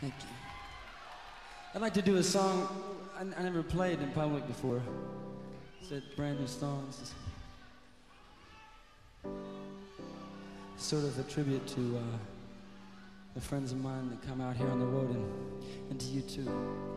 Thank you. I'd like to do a song I never played in public before. It's a brand new song. It's sort of a tribute to the friends of mine that come out here on the road, and to you too.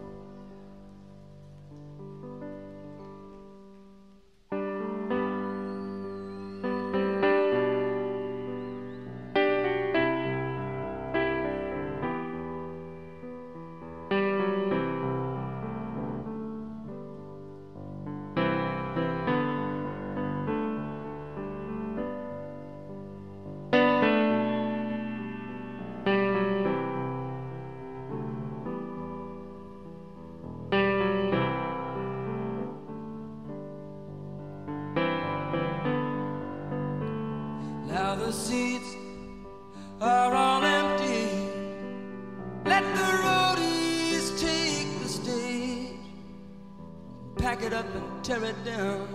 Now the seats are all empty. Let the roadies take the stage, pack it up and tear it down.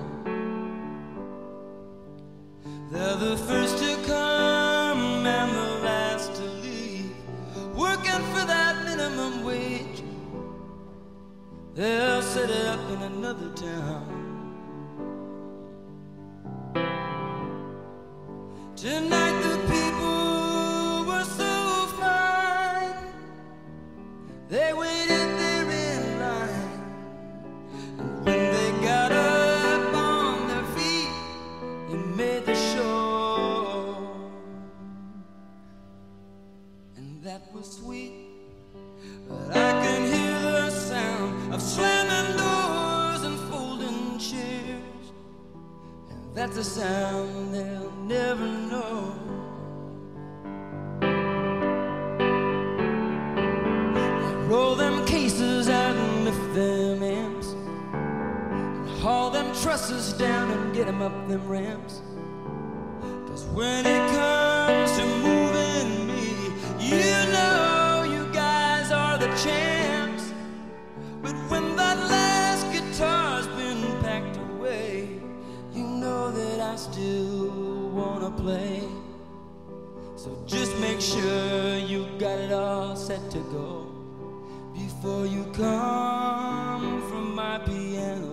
They're the first to come and the last to leave, working for that minimum wage. They'll set it up in another town. Tonight the people were so fine. They waited there in line, and when they got up on their feet, they made the show. And that was sweet, but I can hear the sound of slamming doors and folding chairs, and that's a sound they'll never know. Roll them cases out and lift them amps, and haul them trusses down and get them up them ramps. 'Cause when it comes to moving me, you know you guys are the champs. But when that last guitar's been packed away, you know that I still wanna play. So just make sure you got it all set to go before you come from my piano.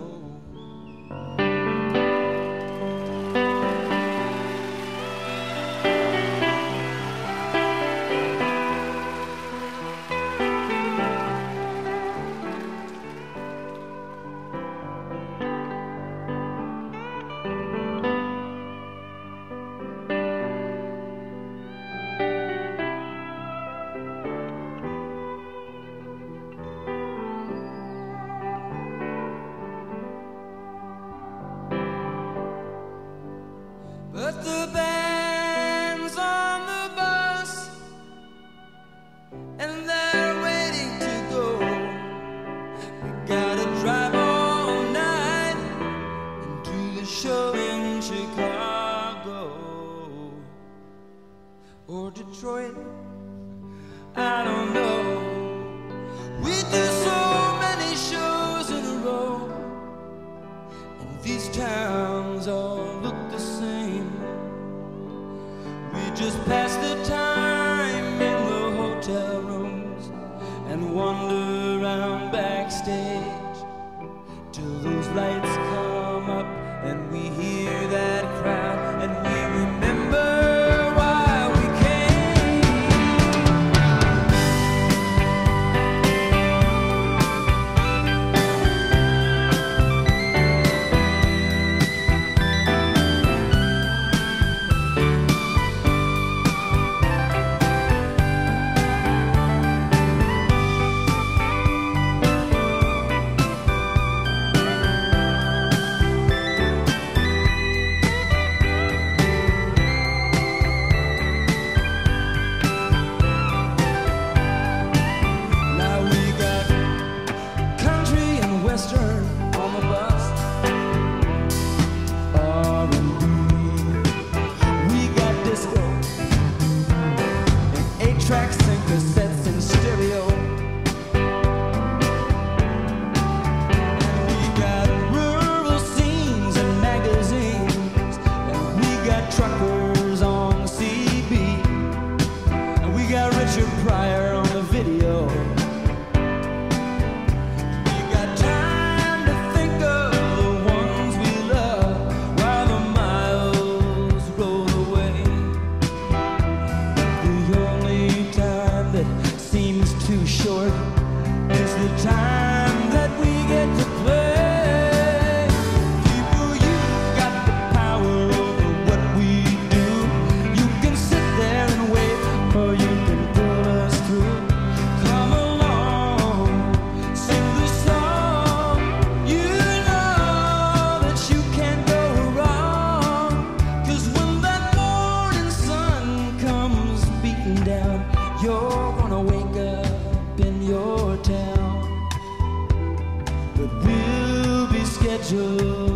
But the band's on the bus, and they're waiting to go. We gotta drive all night and do the show in Chicago or Detroit, I don't know. We do so many shows in a row, and these towns all look the same. We just pass the time in the hotel rooms and wander around backstage till those lights come up and we hear that crowd and we remember why we the time that we get to play. People, you've got the power over what we do. You can sit there and wait, or you can pull us through. Come along, sing the song. You know that you can't go wrong. 'Cause when that morning sun comes beating down, you're gonna wake up in your town. But we'll be scheduled